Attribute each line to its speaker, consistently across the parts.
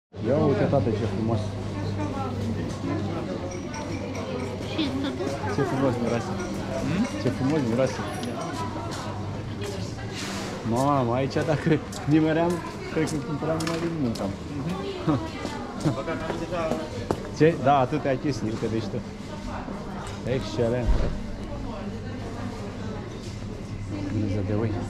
Speaker 1: Ia uite, tată, ce frumos. Ce frumos miroase. Ce frumos miroase. Mamă, aici dacă nimeream, cred că cumpăram numai din mâncam. Ce? Da, atâtea chestii, uite, deci tu. Excelent. Miză de oi.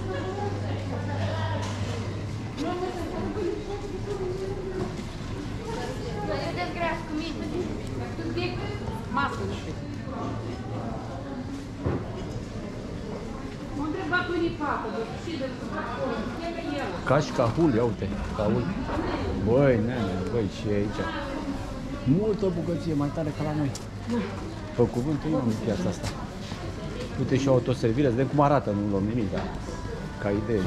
Speaker 1: Cași cahul, ia uite, cahul. Băi, nene, băi, și aici. Multă bogăție, mai tare ca la noi. Pe cuvântul, eu am în piața asta. Uite și o autoservire, să vedem cum arată, nu luăm nimic, dar ca idee.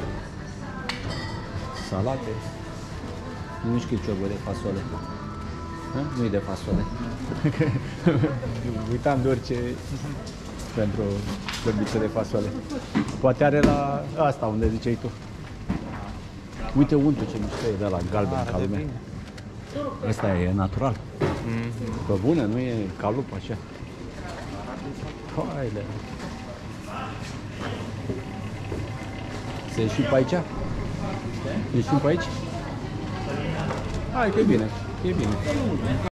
Speaker 1: Salate. Nu știu ciorbă de fasole. Nu e de fasole. Uitam de orice pentru bărbiță de fasole. Poate are la asta unde ziceai tu. Uite untul ce mișto e de la galben ca lumea. Ăsta e natural. Pe bune, nu e ca lup așa. Haide. Se ieșim pe aici? Ieșim pe aici? Hai că e bine, e bine.